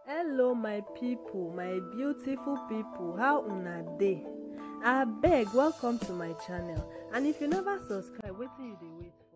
Hello my people, my beautiful people, how una dey? Abeg welcome to my channel, and if you never subscribe, wetin you dey wait